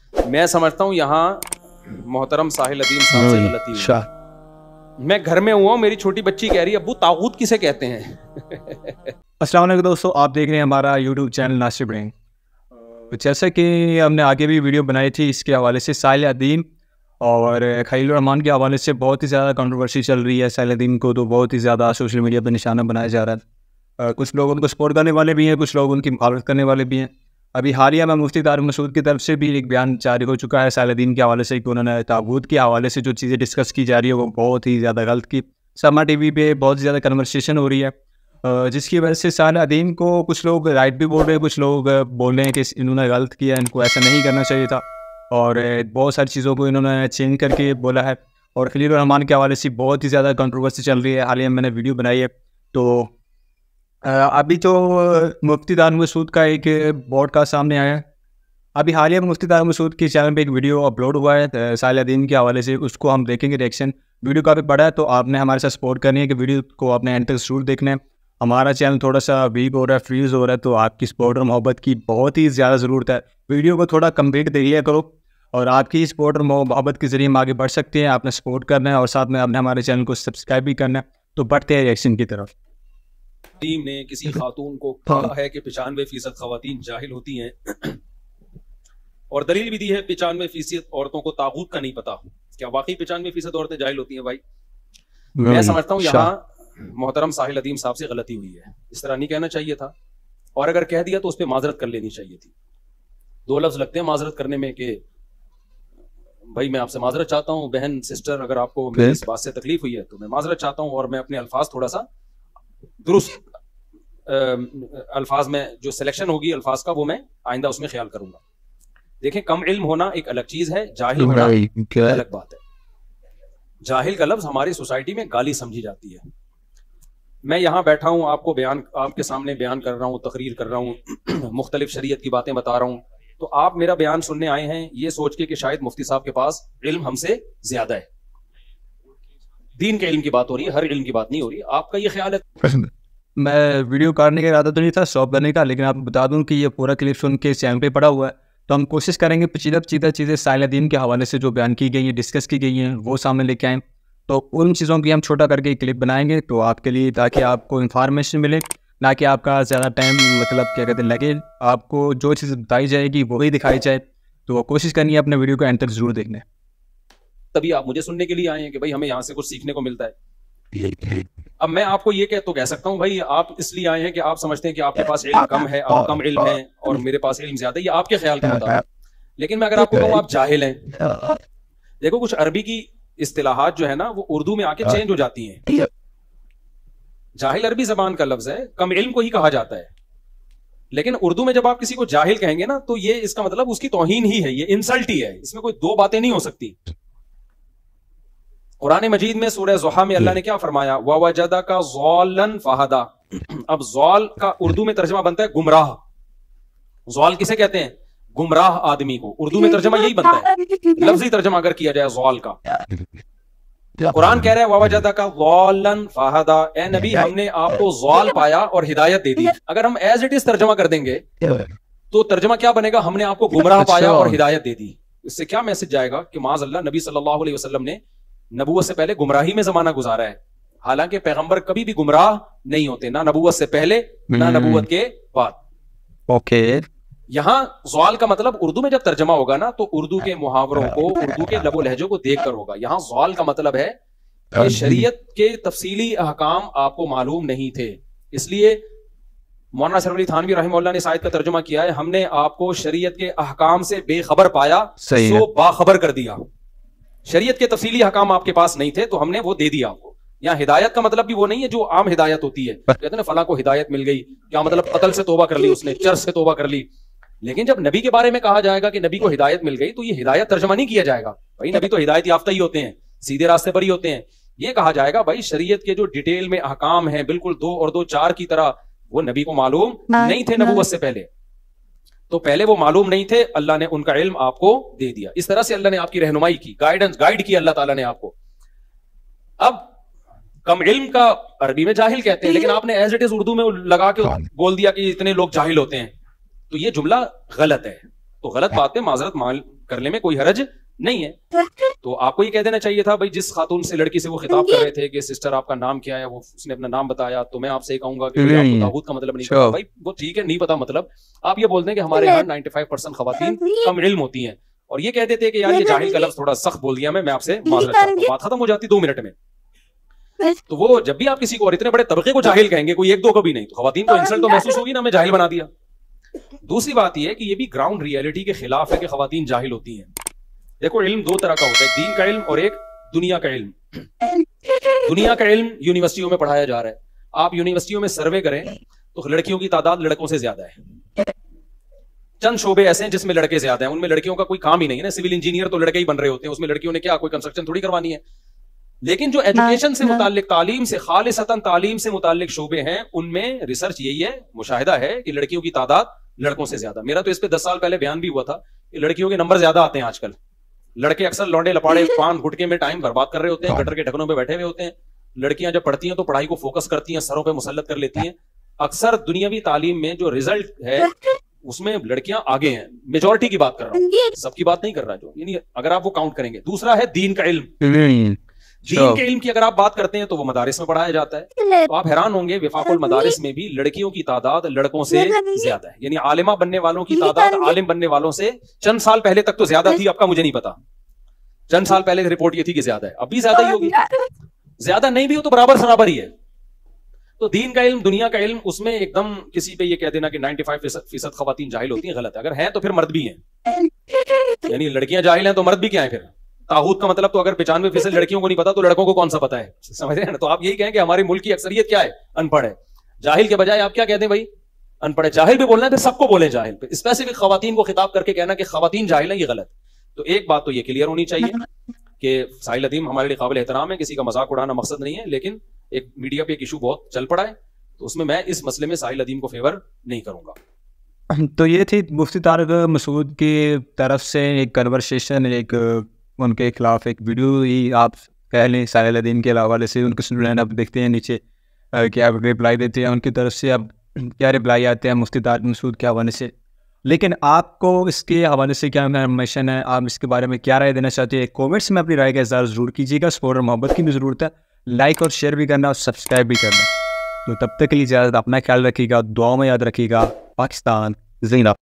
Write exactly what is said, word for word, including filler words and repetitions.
میں سمجھتا ہوں یہاں محترم ساحل ادیم صاحب سے غلطی ہوئی. میں گھر میں ہوا ہوں, میری چھوٹی بچی کہہ رہی ہے ابو طاغوت کسے کہتے ہیں. السلام علیکم دوستو, آپ دیکھ رہے ہیں ہمارا یوٹیوب چینل ناصر برین. جیسا کہ ہم نے آگے بھی ویڈیو بنائی تھی اس کے حوالے سے, ساحل ادیم اور خلیل الرحمان کے حوالے سے بہت ہی زیادہ کنٹروورسی چل رہی ہے. ساحل ادیم کو تو بہت ہی زیادہ سوشل میڈیا پہ نشانہ بنایا جا رہا ہے. کچھ لوگ ان کو سپورٹ کرنے والے بھی ہیں, کچھ لوگ ان کی مخالفت کرنے والے بھی ہیں. ابھی حالیہ میں مفتی طارق مسعود کی طرف سے بھی ایک بیان جاری ہو چکا ہے ساحل ادیم کے حوالے سے کہ انہوں نے طاغوت کے حوالے سے جو چیزیں ڈسکس کی جا رہی ہے وہ بہت ہی زیادہ غلط کی. سما ٹی وی پہ بہت زیادہ کنورسیشن ہو رہی ہے, جس کی وجہ سے ساحل ادیم کو کچھ لوگ رائٹ بھی بول رہے ہیں, کچھ لوگ بول رہے ہیں کہ انہوں نے غلط کیا, ان کو ایسا نہیں کرنا چاہیے تھا, اور بہت ساری چیزوں کو انہوں نے چینج کر کے بولا ہے. اور خلیل الرحمان کے حوالے سے بہت ہی زیادہ کنٹروورسی چل رہی ہے. حالیہ میں نے ویڈیو بنائی ہے. تو ابھی تو مفتی طارق مسعود کا ایک بوڈ کاسٹ سامنے آیا ہے. ابھی حالیہ میں مفتی طارق مسعود کے چینل پہ ایک ویڈیو اپلوڈ ہوا ہے ساحل ادیم کے حوالے سے, اس کو ہم دیکھیں گے ریئیکشن. ویڈیو کافی بڑا ہے تو آپ نے ہمارے ساتھ سپورٹ کرنی ہے کہ ویڈیو کو آپ نے اینڈ تک ضرور دیکھنا ہے. ہمارا چینل تھوڑا سا ویک ہو رہا ہے, فریز ہو رہا ہے, تو آپ کی سپورٹ اور محبت کی بہت ہی زیادہ ضرورت ہے. ویڈیو کو تھوڑا کمپلیٹ دیکھیا کرو, اور آپ کی سپورٹ اور محبت کے ذریعے ہم آگے بڑھ سکتے ہیں. آپ نے سپورٹ کرنا ہے اور ساتھ میں آپ نے ہمارے چینل کو سبسکرائب بھی کرنا ہے. تو بڑھتے ہیں ریئیکشن کی طرف. ٹیم نے کسی خاتون کو کہا ہے کہ پچانوے فیصد خواتین جاہل ہوتی ہیں, اور دلیل بھی دی ہے پچانوے فیصد عورتوں کو طاغوت کا نہیں پتا. کیا واقعی پچانوے فیصد عورتیں جاہل ہوتی ہیں بھائی؟ میں سمجھتا ہوں یہاں محترم ساحل ادیم صاحب سے غلطی ہوئی ہے. اس طرح نہیں کہنا چاہیے تھا, اور اگر کہہ دیا تو اس پہ معذرت کر لینی چاہیے تھی. دو لفظ لگتے ہیں معذرت کرنے میں کہ بھائی میں آپ سے معذرت چاہتا ہوں بہن سسٹر, اگر آپ کو میری اس بات سے تکلیف ہوئی ہے تو میں معذرت چاہتا ہوں, اور میں اپنے الفاظ تھوڑا سا درست الفاظ میں جو سلیکشن ہوگی الفاظ کا وہ میں آئندہ اس میں خیال کروں گا. دیکھیں کم علم ہونا ایک الگ چیز ہے, جاہل ہونا الگ بات ہے. جاہل کا لفظ ہماری سوسائٹی میں گالی سمجھی جاتی ہے. میں یہاں بیٹھا ہوں, آپ کو بیان آپ کے سامنے بیان کر رہا ہوں, تقریر کر رہا ہوں, مختلف شریعت کی باتیں بتا رہا ہوں, تو آپ میرا بیان سننے آئے ہیں یہ سوچ کے کہ شاید مفتی صاحب کے پاس علم ہم سے زیادہ ہے. دین کے علم کی بات ہو رہی ہے, ہر علم کی بات نہیں ہو رہی. آپ کا یہ خیال ہے؟ میں ویڈیو کرنے کا ارادہ تو نہیں تھا, اسٹاپ کرنے کا, لیکن آپ بتا دوں کہ یہ پورا کلپ سن کے چینل پہ پڑا ہوا ہے, تو ہم کوشش کریں گے پیچیدہ پیچیدہ چیزیں ساحل ادیم کے حوالے سے جو بیان کی گئی ہیں, ڈسکس کی گئی ہیں, وہ سامنے لے کے آئیں. تو ان چیزوں کی ہم چھوٹا کر کے کلپ بنائیں گے تو آپ کے لیے, تاکہ آپ کو انفارمیشن ملے, نہ کہ آپ کا زیادہ ٹائم مطلب کیا کہتے ہیں لگے. آپ کو جو چیز بتائی جائے گی وہی دکھائی جائے, تو کوشش کرنی ہے اپنے ویڈیو کو اینڈ تک ضرور دیکھنا ہے. تبھی آپ مجھے سننے کے لیے آئے ہیں کہ بھائی ہمیں یہاں سے کچھ سیکھنے کو ملتا ہے. اب میں آپ کو یہ کہ تو کہہ سکتا ہوں بھائی آپ اس لیے آئے ہیں کہ آپ سمجھتے ہیں کہ آپ کے پاس علم کم ہے, آپ کم علم ہے, اور میرے پاس علم زیادہ ہے, یہ آپ کے خیال کا ہوتا ہے. لیکن میں اگر آپ کو کہوں آپ جاہل ہیں, دیکھو کچھ عربی کی اصطلاحات جو ہے نا وہ اردو میں آ کے چینج ہو جاتی ہیں. جاہل عربی زبان کا لفظ ہے, کم علم کو ہی کہا جاتا ہے, لیکن اردو میں جب آپ کسی کو جاہل کہیں گے نا تو یہ اس کا مطلب اس کی توہین ہی ہے, یہ انسلٹ ہی ہے, اس میں کوئی دو باتیں نہیں ہو سکتی. قرآن مجید میں سورہ ضحیٰ میں اللہ نے کیا فرمایا, وَوَجَدَكَ ضَالًّا فَهَدَىٰ. اب ضال کا اردو میں ترجمہ بنتا ہے گمراہ. ضال کسے کہتے ہیں؟ گمراہ آدمی کو. اردو میں ترجمہ یہی بنتا ہے, لفظی ترجمہ اگر کیا جائے ضال کا. قرآن کہہ رہا ہے وَوَجَدَكَ ضَالًّا فَهَدَىٰ, اے نبی ہم نے آپ کو ضال پایا اور ہدایت دے دی. اگر ہم ایز اٹ از ترجمہ کر دیں گے تو ترجمہ کیا بنے گا, ہم نے آپ کو گمراہ پایا اور ہدایت دے دی. اس سے کیا میسج جائے گا کہ معاذ اللہ نبی صلی اللہ علیہ وسلم نے نبوت سے پہلے گمراہی میں زمانہ گزارا ہے. حالانکہ پیغمبر کبھی بھی گمراہ نہیں ہوتے, نہ نبوت سے پہلے نہ نبوت کے بعد. اوکے, یہاں زوال کا مطلب اردو میں جب ترجمہ ہوگا نا تو اردو کے محاوروں کو, اردو کے لب و لہجوں کو دیکھ کر ہوگا. یہاں زوال کا مطلب ہے کہ شریعت کے تفصیلی احکام آپ کو معلوم نہیں تھے, اس لیے مولانا اشرف علی تھانوی رحمہ اللہ نے اس آیت کا ترجمہ کیا ہے, ہم نے آپ کو شریعت کے احکام سے بے خبر پایا سو باخبر کر دیا. شریعت کے تفصیلی احکام آپ کے پاس نہیں تھے تو ہم نے وہ دے دیا آپ کو. یہاں ہدایت کا مطلب بھی وہ نہیں ہے جو عام ہدایت ہوتی ہے, کہتے ہیں نا فلاں کو ہدایت مل گئی, کیا مطلب قتل سے توبہ کر لی اس نے, چرس سے توبہ کر لی. لیکن جب نبی کے بارے میں کہا جائے گا کہ نبی کو ہدایت مل گئی تو یہ ہدایت ترجمہ نہیں کیا جائے گا بھائی نبی تو ہدایت یافتہ ہی ہوتے ہیں, سیدھے راستے پر ہی ہوتے ہیں. یہ کہا جائے گا بھائی شریعت کے جو ڈیٹیل میں احکام ہیں بالکل دو اور دو چار کی طرح, وہ نبی کو معلوم نہیں تھے نبوت سے پہلے. تو پہلے وہ معلوم نہیں تھے, اللہ نے ان کا علم آپ کو دے دیا. اس طرح سے اللہ نے آپ کی رہنمائی کی, گائیڈنس گائیڈ کی اللہ تعالیٰ نے آپ کو. اب کم علم کا عربی میں جاہل کہتے ہیں, لیکن آپ نے ایز اٹ از اردو میں لگا کے بول دیا کہ اتنے لوگ جاہل ہوتے ہیں, تو یہ جملہ غلط ہے. تو غلط بات پہ معذرت کرنے میں کوئی حرج نہیں ہے. تو آپ کو یہ کہہ دینا چاہیے تھا بھائی جس خاتون سے لڑکی سے وہ خطاب کر رہے تھے کہ سسٹر آپ کا نام کیا ہے, وہ اس نے اپنا نام بتایا, تو میں آپ سے یہ کہوں گا کہ آپ کو طاغوت کا مطلب نہیں پتا. بھائی وہ ٹھیک ہے نہیں پتا مطلب, آپ یہ بولتے ہیں کہ ہمارے یہاں نائنٹی فائیو پرسینٹ خواتین کم علم ہوتی ہیں, اور یہ کہہ دیتے ہیں کہ یار یہ جاہل کا لفظ تھوڑا سخت بول دیا میں میں آپ سے معذرت چاہتا ہوں, بات ختم ہو جاتی دو منٹ میں. تو وہ جب بھی آپ کسی کو اور اتنے بڑے طبقے کو جاہل کہیں گے, کوئی ایک دو کو بھی نہیں, تو خواتین کو انسلٹ تو محسوس ہوگی نا, میں جاہل بنا دیا. دوسری بات یہ ہے کہ یہ بھی گراؤنڈ ریئلٹی کے خلاف ہے کہ خواتین جاہل ہوتی ہیں. دیکھو علم دو طرح کا ہوتا ہے, دین کا علم اور ایک دنیا کا علم. دنیا کا علم یونیورسٹیوں میں پڑھایا جا رہا ہے. آپ یونیورسٹیوں میں سروے کریں تو لڑکیوں کی تعداد لڑکوں سے زیادہ ہے. چند شعبے ایسے ہیں جس میں لڑکے زیادہ ہیں, ان میں لڑکیوں کا کوئی کام ہی نہیں ہے نا. سول انجینئر تو لڑکے ہی بن رہے ہوتے ہیں, اس میں لڑکیوں نے کیا کوئی کنسٹرکشن تھوڑی کروانی ہے. لیکن جو ایجوکیشن سے متعلق, تعلیم سے خالصتاً تعلیم سے متعلق شعبے ہیں, ان میں ریسرچ یہی ہے, مشاہدہ ہے کہ لڑکیوں کی تعداد لڑکوں سے زیادہ. میرا تو اس پہ دس سال پہلے بیان بھی ہوا تھا کہ لڑکیوں کے نمبر زیادہ آتے ہیں آج کل. لڑکے اکثر لونڈے لپاڑے پان گٹکے میں ٹائم برباد کر رہے ہوتے ہیں, گٹر کے ڈھکنوں پہ بیٹھے ہوئے ہوتے ہیں. لڑکیاں جب پڑھتی ہیں تو پڑھائی کو فوکس کرتی ہیں, سروں پہ مسلط کر لیتی ہیں. اکثر دنیاوی تعلیم میں جو ریزلٹ ہے اس میں لڑکیاں آگے ہیں. میجورٹی کی بات کر رہا ہوں, سب کی بات نہیں کر رہا جو, یعنی اگر آپ وہ کاؤنٹ کریں گے. دوسرا ہے دین کا علم. دین کے علم کی اگر آپ بات کرتے ہیں تو وہ مدارس میں پڑھایا جاتا ہے. تو آپ حیران ہوں گے وفاق المدارس میں بھی لڑکیوں کی تعداد لڑکوں سے زیادہ ہے. یعنی عالمہ بننے والوں کی تعداد عالم بننے والوں سے چند سال پہلے تک تو زیادہ تھی, اب کا مجھے نہیں پتا. چند سال پہلے رپورٹ یہ تھی کہ زیادہ ہے, اب بھی زیادہ ہی ہوگی. زیادہ نہیں بھی ہو تو برابر برابر ہی ہے. تو دین کا علم, دنیا کا علم, اس میں ایک دم کسی پہ یہ کہہ دینا کہ نائنٹی فائیو فیصد خواتین جاہل ہوتی ہیں, غلط ہے. اگر ہیں تو پھر مرد بھی ہیں, یعنی لڑکیاں جاہل ہیں تو مرد بھی کیا ہیں پھر. طاغوت کا مطلب تو اگر پچانوے فیصد لڑکیوں کو نہیں پتا تو لڑکوں کو کون سا پتا ہے, سمجھ رہے ہیں نا. تو آپ یہی کہیں کہ ہمارے ملک کی اکثریت کیا ہے, ان پڑھ ہے. جاہل کے بجائے آپ کیا کہتے ہیں بھائی, ان پڑھ ہے. جاہل بھی بولنا ہے پھر سب کو بولیں جاہل. پہ اسپیسیفک خواتین کو خطاب کر کے کہنا کہ خواتین جاہل ہیں, یہ غلط. تو ایک بات تو یہ کلیئر ہونی چاہیے کہ ساحل ادیم ہمارے لیے قابل احترام ہے, کسی کا مذاق اڑانا مقصد نہیں ہے, لیکن ایک میڈیا پہ ایک ایشو بہت چل پڑا ہے, تو اس میں میں اس مسئلے میں ساحل ادیم کو فیور نہیں کروں گا. تو یہ تھی مفتی طارق مسعود کی طرف سے ایک کنورسیشن, ایک ان کے خلاف ایک ویڈیو ہی آپ کہہ لیں ساحل ادیم کے حوالے سے. ان کے اسٹوڈنٹ اب دیکھتے ہیں نیچے کیا رپلائی دیتے ہیں ان کی طرف سے, اب کیا رپلائی آتے ہیں مفتی طارق مسعود کے حوالے سے. لیکن آپ کو اس کے حوالے سے کیا انفارمیشن ہے, آپ اس کے بارے میں کیا رائے دینا چاہتے ہیں, کومنٹس میں اپنی رائے کا اظہار ضرور کیجیے گا. سپورٹ اور محبت کی بھی ضرورت ہے, لائک اور شیئر بھی کرنا اور سبسکرائب بھی کرنا. تو تب تک کے لیے اجازت, اپنا خیال رکھیے گا, دعاؤں میں یاد رکھیے گا. پاکستان زندہ.